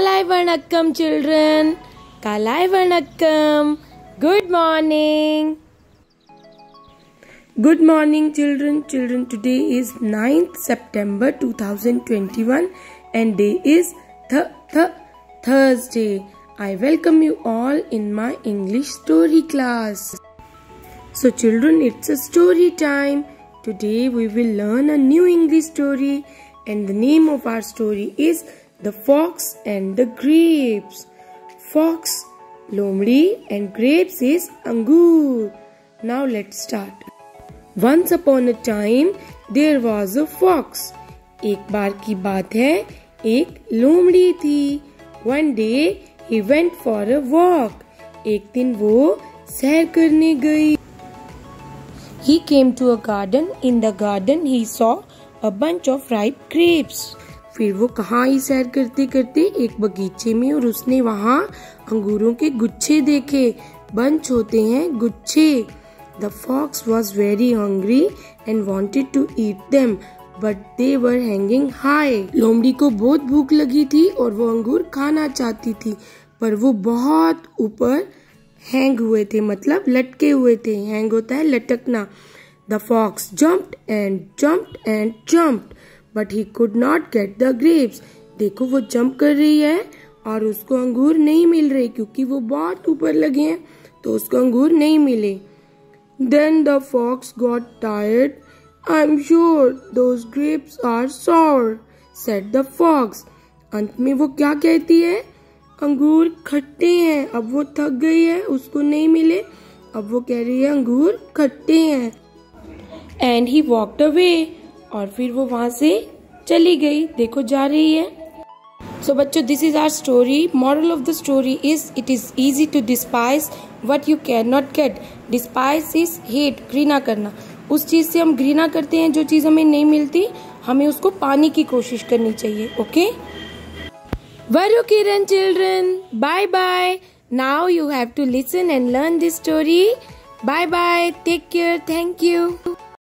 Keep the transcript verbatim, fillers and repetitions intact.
Kalai Vanakkam children. Kalai Vanakkam. Good morning. Good morning children. Children, today is ninth September two thousand twenty-one and day is th th Thursday. I welcome you all in my English story class. So children, it's a story time. Today we will learn a new English story and the name of our story is The Fox and the Grapes. Fox, Lomdi and grapes is Angur. Now let's start. Once upon a time there was a fox. एक बार की बात है, एक लोमड़ी थी. One day he went for a walk. एक दिन वो सैर करने गई. He came to a garden. In the garden he saw a bunch of ripe grapes. फिर वो कहाँ ही सैर करते करते एक बगीचे में और उसने वहाँ अंगूरों के गुच्छे देखे. बंच होते हैं गुच्छे. The fox was very hungry and wanted to eat them, but they were hanging high. लोमड़ी को बहुत भूख लगी थी और वो अंगूर खाना चाहती थी, पर वो बहुत ऊपर हैंग हुए थे, मतलब लटके हुए थे. हैंग होता है लटकना. The fox jumped and jumped and jumped, but he could not get the grapes. देखो वो जंप कर रही है और उसको अंगूर नहीं मिल रहे क्योंकि वो बहुत ऊपर लगे हैं, तो उसको अंगूर नहीं मिले. Then the fox got tired. I'm sure those grapes are sour, said the fox. अंत में वो क्या कहती है? अंगूर खट्टे हैं. अब वो थक गई है, उसको नहीं मिले. अब वो कह रही है अंगूर खट्टे हैं. And he walked away. और फिर वो वहाँ से चली गई. देखो जा रही है. So बच्चों, this is our story. Moral of the story is it is easy to despise what you cannot get. Despise is hate, घृणा करना. उस चीज से हम घृणा करते हैं जो चीज हमें नहीं मिलती, हमें उसको पाने की कोशिश करनी चाहिए. Okay? Varu Kiran children, bye bye. Now you have to listen and learn this story. Bye bye. Take care. Thank you.